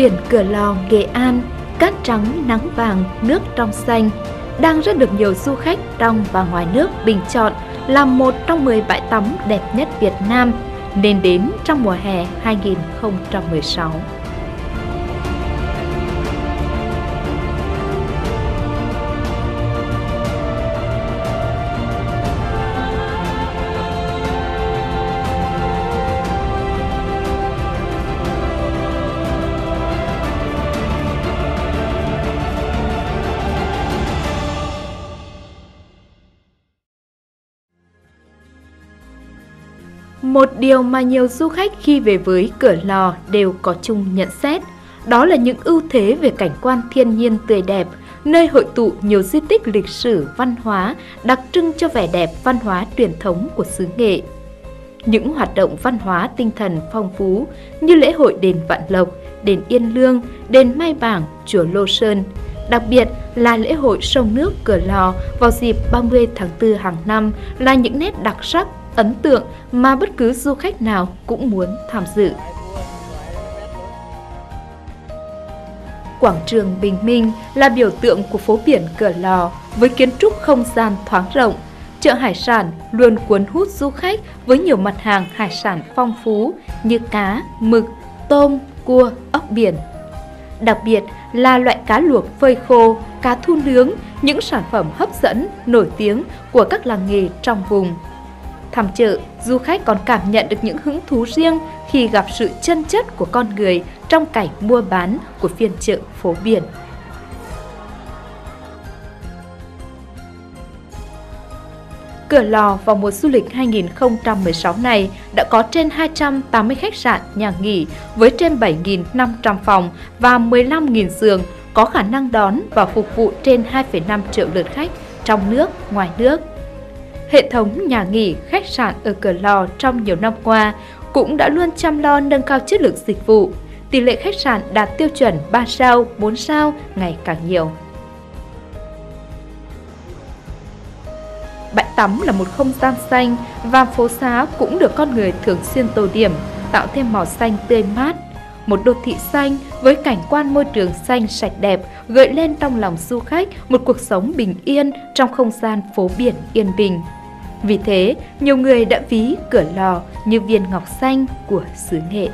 Biển Cửa Lò, Nghệ An, cát trắng, nắng vàng, nước trong xanh đang rất được nhiều du khách trong và ngoài nước bình chọn là một trong 10 bãi tắm đẹp nhất Việt Nam nên đến trong mùa hè 2016. Một điều mà nhiều du khách khi về với Cửa Lò đều có chung nhận xét, đó là những ưu thế về cảnh quan thiên nhiên tươi đẹp, nơi hội tụ nhiều di tích lịch sử, văn hóa, đặc trưng cho vẻ đẹp văn hóa truyền thống của xứ Nghệ. Những hoạt động văn hóa tinh thần phong phú như lễ hội đền Vạn Lộc, đền Yên Lương, đền Mai Bảng, chùa Lô Sơn, đặc biệt là lễ hội sông nước Cửa Lò vào dịp 30 tháng 4 hàng năm là những nét đặc sắc, ấn tượng mà bất cứ du khách nào cũng muốn tham dự. Quảng trường Bình Minh là biểu tượng của phố biển Cửa Lò với kiến trúc không gian thoáng rộng. Chợ hải sản luôn cuốn hút du khách với nhiều mặt hàng hải sản phong phú như cá, mực, tôm, cua, ốc biển. Đặc biệt là loại cá luộc phơi khô, cá thu nướng, những sản phẩm hấp dẫn, nổi tiếng của các làng nghề trong vùng. Thăm chợ, du khách còn cảm nhận được những hứng thú riêng khi gặp sự chân chất của con người trong cảnh mua bán của phiên chợ phố biển. Cửa Lò vào mùa du lịch 2016 này đã có trên 280 khách sạn, nhà nghỉ với trên 7.500 phòng và 15.000 giường, có khả năng đón và phục vụ trên 2,5 triệu lượt khách trong nước, ngoài nước. Hệ thống nhà nghỉ, khách sạn ở Cửa Lò trong nhiều năm qua cũng đã luôn chăm lo nâng cao chất lượng dịch vụ. Tỷ lệ khách sạn đạt tiêu chuẩn 3 sao, 4 sao ngày càng nhiều. Bãi tắm là một không gian xanh và phố xá cũng được con người thường xuyên tô điểm, tạo thêm màu xanh tươi mát. Một đô thị xanh với cảnh quan môi trường xanh sạch đẹp gợi lên trong lòng du khách một cuộc sống bình yên trong không gian phố biển yên bình. Vì thế, nhiều người đã ví Cửa Lò như viên ngọc xanh của xứ Nghệ.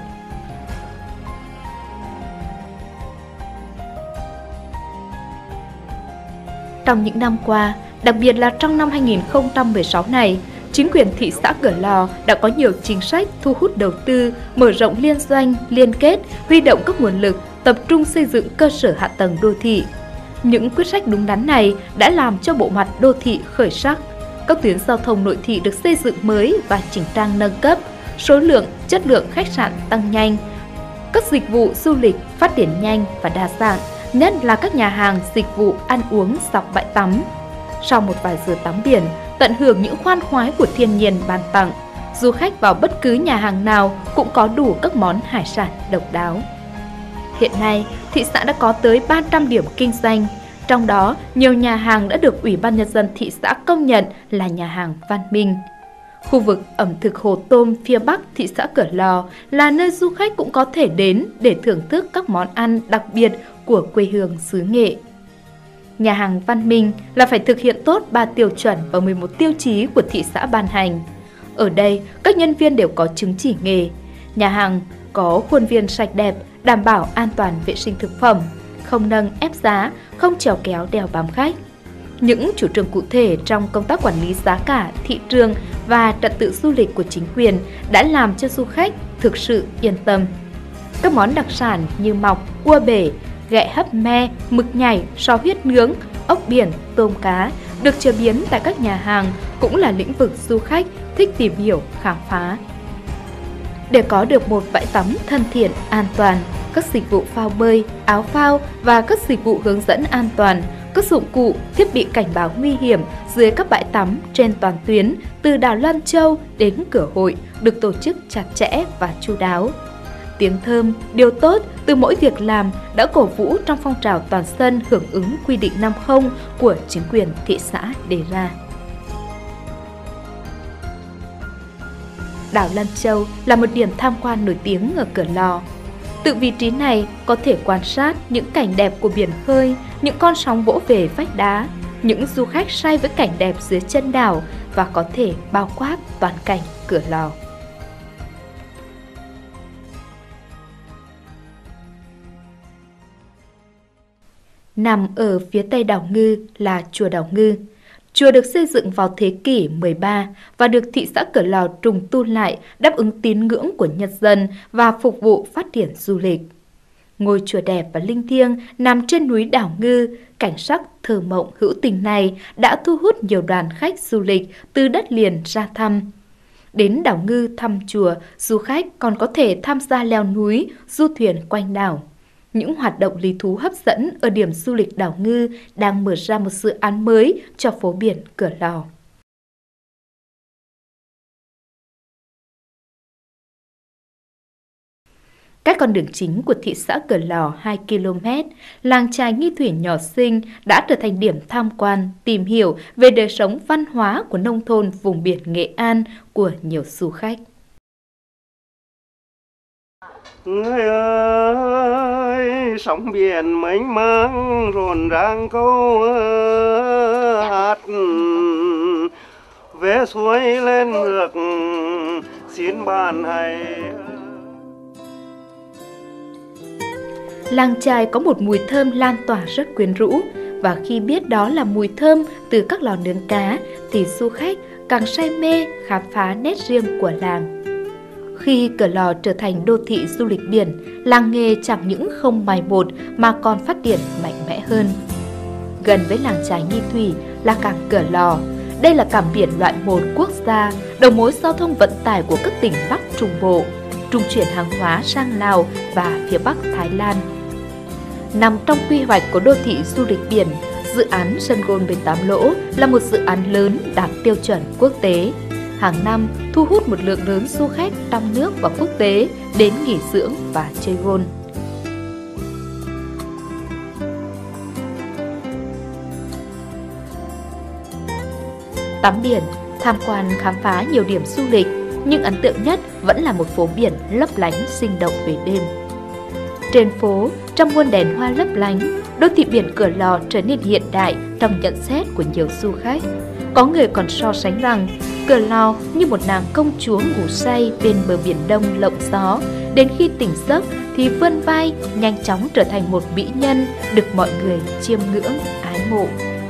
Trong những năm qua, đặc biệt là trong năm 2016 này, chính quyền thị xã Cửa Lò đã có nhiều chính sách thu hút đầu tư, mở rộng liên doanh, liên kết, huy động các nguồn lực, tập trung xây dựng cơ sở hạ tầng đô thị. Những quyết sách đúng đắn này đã làm cho bộ mặt đô thị khởi sắc. Các tuyến giao thông nội thị được xây dựng mới và chỉnh trang nâng cấp, số lượng, chất lượng khách sạn tăng nhanh. Các dịch vụ du lịch phát triển nhanh và đa dạng, nhất là các nhà hàng, dịch vụ ăn uống dọc bãi tắm. Sau một vài giờ tắm biển, tận hưởng những khoan khoái của thiên nhiên ban tặng, du khách vào bất cứ nhà hàng nào cũng có đủ các món hải sản độc đáo. Hiện nay, thị xã đã có tới 300 điểm kinh doanh, trong đó nhiều nhà hàng đã được Ủy ban Nhân dân thị xã công nhận là nhà hàng văn minh. Khu vực ẩm thực Hồ Tôm phía Bắc thị xã Cửa Lò là nơi du khách cũng có thể đến để thưởng thức các món ăn đặc biệt của quê hương xứ Nghệ. Nhà hàng văn minh là phải thực hiện tốt 3 tiêu chuẩn và 11 tiêu chí của thị xã ban hành. Ở đây, các nhân viên đều có chứng chỉ nghề. Nhà hàng có khuôn viên sạch đẹp, đảm bảo an toàn vệ sinh thực phẩm, không nâng ép giá, không chèo kéo đeo bám khách. Những chủ trương cụ thể trong công tác quản lý giá cả, thị trường và trật tự du lịch của chính quyền đã làm cho du khách thực sự yên tâm. Các món đặc sản như mọc, cua bể, ghẹ hấp me, mực nhảy, sò huyết nướng, ốc biển, tôm cá được chế biến tại các nhà hàng cũng là lĩnh vực du khách thích tìm hiểu, khám phá. Để có được một bãi tắm thân thiện, an toàn, các dịch vụ phao bơi, áo phao và các dịch vụ hướng dẫn an toàn, các dụng cụ, thiết bị cảnh báo nguy hiểm dưới các bãi tắm trên toàn tuyến từ đảo Loan Châu đến Cửa Hội được tổ chức chặt chẽ và chu đáo. Tiếng thơm, điều tốt từ mỗi việc làm đã cổ vũ trong phong trào toàn dân hưởng ứng quy định 50 của chính quyền thị xã đề ra. Đảo Lan Châu là một điểm tham quan nổi tiếng ở Cửa Lò. Từ vị trí này có thể quan sát những cảnh đẹp của biển khơi, những con sóng vỗ về vách đá, những du khách say với cảnh đẹp dưới chân đảo và có thể bao quát toàn cảnh Cửa Lò. Nằm ở phía tây đảo Ngư là chùa Đảo Ngư. Chùa được xây dựng vào thế kỷ 13 và được thị xã Cửa Lò trùng tu lại đáp ứng tín ngưỡng của nhân dân và phục vụ phát triển du lịch. Ngôi chùa đẹp và linh thiêng nằm trên núi Đảo Ngư, cảnh sắc thơ mộng hữu tình này đã thu hút nhiều đoàn khách du lịch từ đất liền ra thăm. Đến Đảo Ngư thăm chùa, du khách còn có thể tham gia leo núi, du thuyền quanh đảo. Những hoạt động lý thú hấp dẫn ở điểm du lịch Đảo Ngư đang mở ra một dự án mới cho phố biển Cửa Lò. Cách con đường chính của thị xã Cửa Lò 2 km, làng chài nghi thủy nhỏ xinh đã trở thành điểm tham quan, tìm hiểu về đời sống văn hóa của nông thôn vùng biển Nghệ An của nhiều du khách. Người ơi, sóng biển mênh mang rộn ràng câu hát, về suối lên ngược xin bạn hãy. Làng chài có một mùi thơm lan tỏa rất quyến rũ, và khi biết đó là mùi thơm từ các lò nướng cá thì du khách càng say mê khám phá nét riêng của làng. Khi Cửa Lò trở thành đô thị du lịch biển, làng nghề chẳng những không mai một mà còn phát triển mạnh mẽ hơn. Gần với làng chài nghi thủy là cảng Cửa Lò. Đây là cảng biển loại 1 quốc gia, đầu mối giao thông vận tải của các tỉnh Bắc Trung Bộ, trung chuyển hàng hóa sang Lào và phía Bắc Thái Lan. Nằm trong quy hoạch của đô thị du lịch biển, dự án Sun Gold 18 Lỗ là một dự án lớn đạt tiêu chuẩn quốc tế. Hàng năm thu hút một lượng lớn du khách trong nước và quốc tế đến nghỉ dưỡng và chơi golf. Tắm biển, tham quan khám phá nhiều điểm du lịch, nhưng ấn tượng nhất vẫn là một phố biển lấp lánh sinh động về đêm. Trên phố, trong muôn đèn hoa lấp lánh, đô thị biển Cửa Lò trở nên hiện đại trong nhận xét của nhiều du khách. Có người còn so sánh rằng Cửa Lò như một nàng công chúa ngủ say bên bờ biển Đông lộng gió, đến khi tỉnh giấc thì vươn vai nhanh chóng trở thành một mỹ nhân được mọi người chiêm ngưỡng, ái mộ.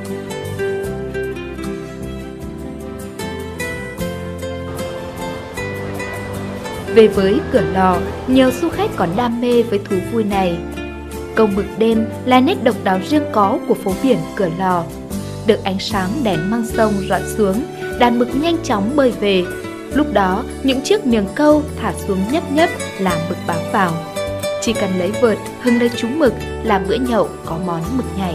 Về với Cửa Lò, nhiều du khách còn đam mê với thú vui này. Câu mực đêm là nét độc đáo riêng có của phố biển Cửa Lò. Được ánh sáng đèn măng sông rọi xuống, đàn mực nhanh chóng bơi về. Lúc đó, những chiếc miếng câu thả xuống nhấp nhấp làm mực bám vào. Chỉ cần lấy vợt hưng lấy trúng mực là bữa nhậu có món mực nhảy.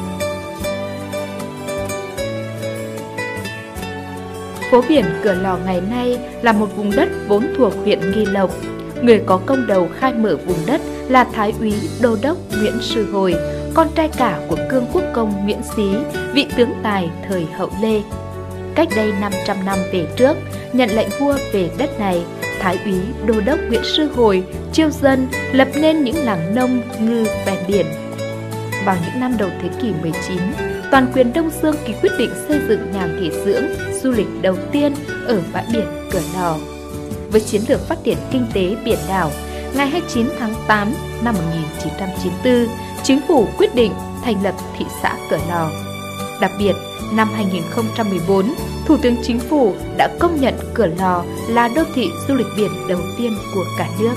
Phố biển Cửa Lò ngày nay là một vùng đất vốn thuộc huyện Nghi Lộc. Người có công đầu khai mở vùng đất là Thái úy Đô đốc Nguyễn Sư Hồi, con trai cả của Cương Quốc công Nguyễn Xí, vị tướng tài thời Hậu Lê. Cách đây 500 năm về trước, nhận lệnh vua về đất này, Thái úy Đô đốc Nguyễn Sư Hồi chiêu dân lập nên những làng nông ngư ven biển. Vào những năm đầu thế kỷ 19, toàn quyền Đông Dương ký quyết định xây dựng nhà nghỉ dưỡng du lịch đầu tiên ở bãi biển Cửa Lò. Với chiến lược phát triển kinh tế biển đảo, ngày 29 tháng 8 năm 1994, Chính phủ quyết định thành lập thị xã Cửa Lò. Đặc biệt, năm 2014, Thủ tướng Chính phủ đã công nhận Cửa Lò là đô thị du lịch biển đầu tiên của cả nước.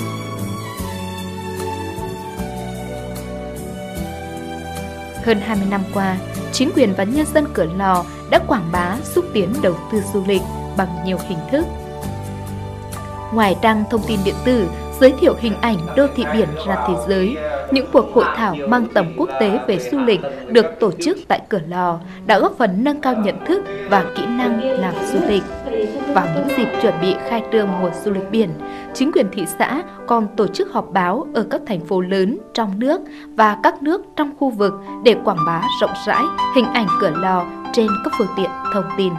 Hơn 20 năm qua, chính quyền và nhân dân Cửa Lò đã quảng bá xúc tiến đầu tư du lịch bằng nhiều hình thức. Ngoài trang thông tin điện tử giới thiệu hình ảnh đô thị biển ra thế giới, những cuộc hội thảo mang tầm quốc tế về du lịch được tổ chức tại Cửa Lò đã góp phần nâng cao nhận thức và kỹ năng làm du lịch. Vào những dịp chuẩn bị khai trương mùa du lịch biển, chính quyền thị xã còn tổ chức họp báo ở các thành phố lớn trong nước và các nước trong khu vực để quảng bá rộng rãi hình ảnh Cửa Lò trên các phương tiện thông tin.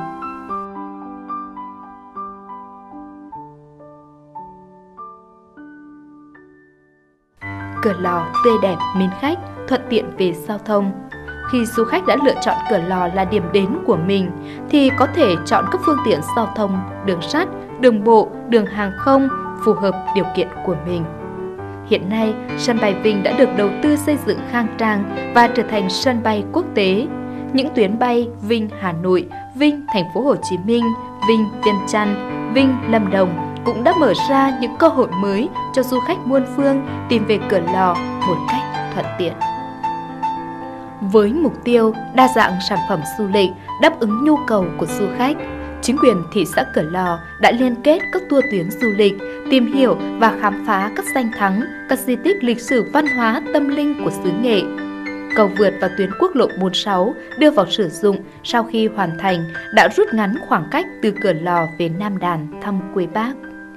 Cửa Lò tươi đẹp mến khách, thuận tiện về giao thông. Khi du khách đã lựa chọn Cửa Lò là điểm đến của mình thì có thể chọn các phương tiện giao thông, đường sắt, đường bộ, đường hàng không phù hợp điều kiện của mình. Hiện nay, sân bay Vinh đã được đầu tư xây dựng khang trang và trở thành sân bay quốc tế. Những tuyến bay Vinh Hà Nội, Vinh Thành phố Hồ Chí Minh, Vinh Vientiane Chăn, Vinh Lâm Đồng cũng đã mở ra những cơ hội mới cho du khách muôn phương tìm về Cửa Lò một cách thuận tiện. Với mục tiêu đa dạng sản phẩm du lịch đáp ứng nhu cầu của du khách, chính quyền thị xã Cửa Lò đã liên kết các tour tuyến du lịch, tìm hiểu và khám phá các danh thắng, các di tích lịch sử văn hóa tâm linh của xứ Nghệ. Cầu vượt và tuyến quốc lộ 46 đưa vào sử dụng sau khi hoàn thành đã rút ngắn khoảng cách từ Cửa Lò về Nam Đàn thăm quê Bác.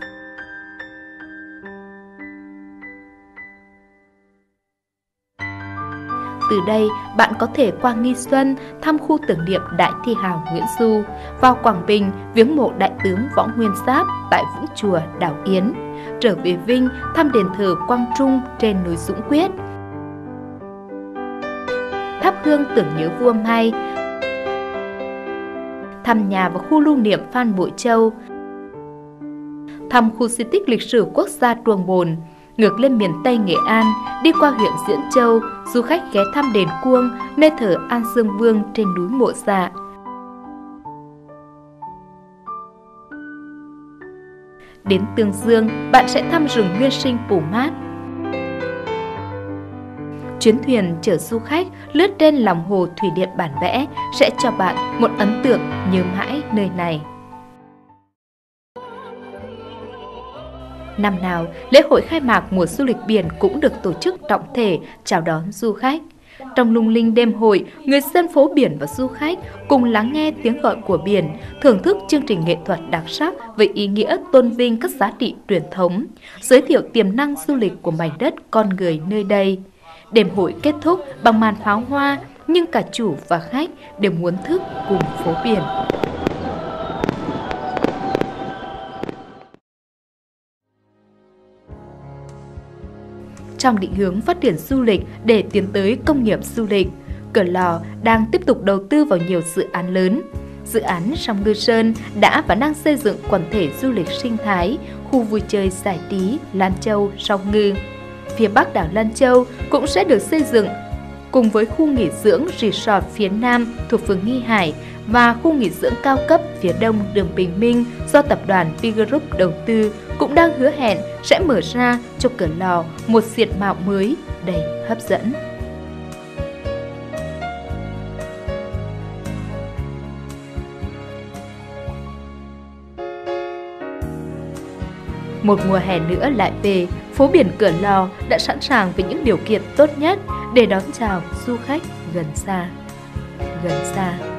Từ đây, bạn có thể qua Nghi Xuân thăm khu tưởng niệm Đại thi hào Nguyễn Du, vào Quảng Bình viếng mộ Đại tướng Võ Nguyên Giáp tại Vũng Chùa, đảo Yến, trở về Vinh thăm đền thờ Quang Trung trên núi Dũng Quyết, thắp hương tưởng nhớ vua Mai, thăm nhà và khu lưu niệm Phan Bội Châu, thăm khu di tích lịch sử quốc gia Tuồng Bồn. Ngược lên miền Tây Nghệ An, đi qua huyện Diễn Châu, du khách ghé thăm đền Cuông, nơi thờ An Dương Vương trên núi Mộ Dạ. Đến Tương Dương, bạn sẽ thăm rừng nguyên sinh Pù Mát. Chuyến thuyền chở du khách lướt trên lòng hồ thủy điện Bản Vẽ sẽ cho bạn một ấn tượng nhớ mãi nơi này. Năm nào, lễ hội khai mạc mùa du lịch biển cũng được tổ chức trọng thể chào đón du khách. Trong lung linh đêm hội, người dân phố biển và du khách cùng lắng nghe tiếng gọi của biển, thưởng thức chương trình nghệ thuật đặc sắc với ý nghĩa tôn vinh các giá trị truyền thống, giới thiệu tiềm năng du lịch của mảnh đất con người nơi đây. Đêm hội kết thúc bằng màn pháo hoa, nhưng cả chủ và khách đều muốn thức cùng phố biển. Trong định hướng phát triển du lịch để tiến tới công nghiệp du lịch, Cửa Lò đang tiếp tục đầu tư vào nhiều dự án lớn. Dự án Sông Ngư Sơn đã và đang xây dựng quần thể du lịch sinh thái, khu vui chơi giải trí Lan Châu, Sông Ngư. Phía bắc đảo Lan Châu cũng sẽ được xây dựng cùng với khu nghỉ dưỡng resort phía nam thuộc phường Nghi Hải và khu nghỉ dưỡng cao cấp phía đông đường Bình Minh do tập đoàn Vingroup đầu tư cũng đang hứa hẹn sẽ mở ra cho Cửa Lò một diện mạo mới đầy hấp dẫn. Một mùa hè nữa lại về, phố biển Cửa Lò đã sẵn sàng với những điều kiện tốt nhất để đón chào du khách gần xa.